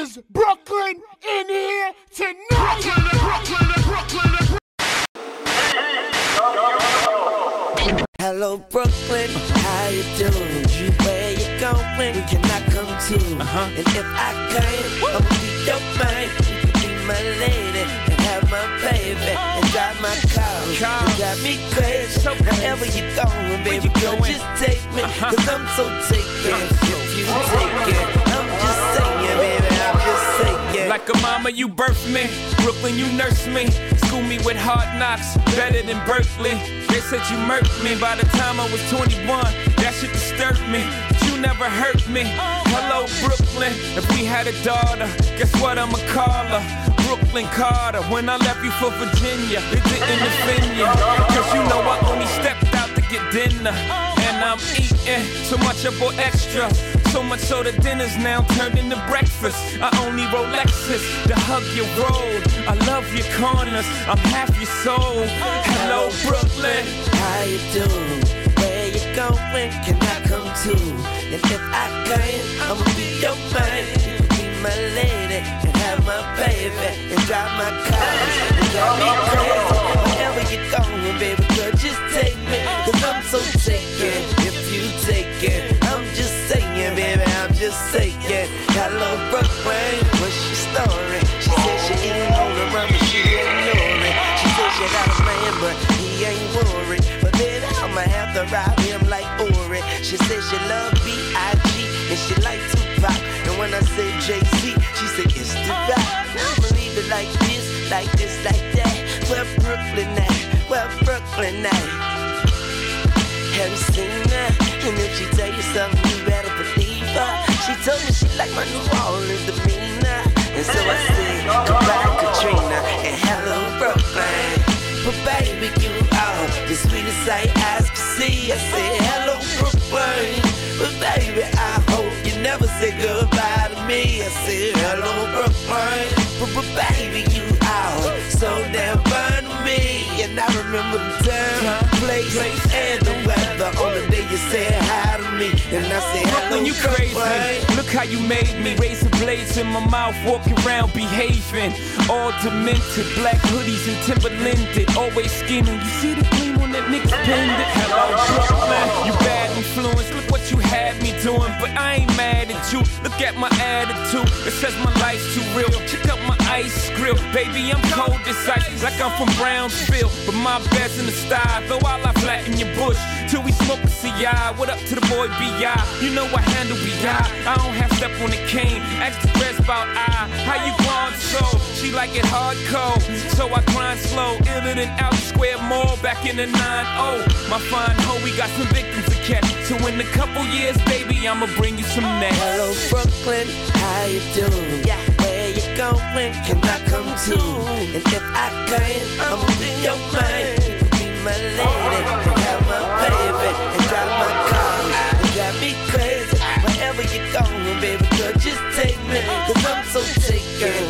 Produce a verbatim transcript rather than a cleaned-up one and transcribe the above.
Is Brooklyn in here tonight? Brooklyn, Brooklyn, Brooklyn, Brooklyn. Hello Brooklyn, how you doing? Where you going? Can I come too? Uh-huh. And if I can, I'ma be your man. You can be my lady and have my baby and drive my car. You got me crazy. So wherever you going, baby girl, just take me. Uh-huh. Cause I'm so taken. If you take it, I'm just saying, baby, I'm just saying. Like a mama, you birthed me. Brooklyn, you nursed me. School me with hard knocks, better than Berkeley. They said you murked me by the time I was twenty-one. That shit disturbed me, but you never hurt me. Hello, Brooklyn. If we had a daughter, guess what I'ma call her? Brooklyn Carter. When I left you for Virginia, it didn't offend you. Cause you know I only stepped out to get dinner. And I'm eating so much I bought extra. So much so the dinner's now turned into breakfast. I only roll Lexus to hug your road. I love your corners, I'm half your soul. Hello, Brooklyn. How you doing? Where you going? Can I come too? And if I can, I'ma be your man. You can be my lady and have my baby and drive my car. You got me crazy. Wherever you going, baby girl, just take me. Cause I'm so taken. If you take it, I'm just saying, baby, I'm just saying. Hello, Brooklyn, what's your story? She said she ain't on the run, but she ain't know it. She said she got a man, but he ain't worried. But then I'ma have to ride him like Ori. She said she love B I G and she like Tupac. And when I say Jay-Z, she said it's the rap. I'ma leave it like this, like this, like that. Where Brooklyn at? Where Brooklyn at? Have you seen her? And if she tell you something, you better believe her. She told me she like my New Orleans demeanor. And so I said, goodbye Katrina and hello Brooklyn. But baby, you are the sweetest sight eyes can see. I said, hello Brooklyn. But baby, I hope you never say goodbye to me. I said, hello Brooklyn. But, but baby, you are so damn fun to me. And I remember the time, place, and the weather on the day you said hi to me. And I said, hello, when you crazy, look how you made me. Razor blades in my mouth, walking around behaving. All demented, black hoodies and Timberlanded. Always scheming, you see the gleam on that nigga's pendant. Hello, Brooklyn, you bad influence. Look what you had me doing, but I ain't mad at you. Look at my attitude, it says my life's too real. Check out my ice grill, baby, I'm cold as ice. Like I'm from Brownsville, but my best in the style. Though I lie flat in your bush, till we smoke a C I. What up to the boy B I? You know I handle B I. I don't have step on the cane. Ask the rest about I. How you grind so? She like it hardcore, so I grind slow. Iller than out Square Mall back in the nine oh. My fine hoe, we got some victims to catch. So in a couple years, baby, I'ma bring you some next. Hello Brooklyn, how you doing? Yeah. Where you going? Can I come too? And if I can, I'ma be your man. You can be my lady and have my baby and drive my car. You got me crazy. Wherever you going, baby girl, just take me. Cause I'm so taken.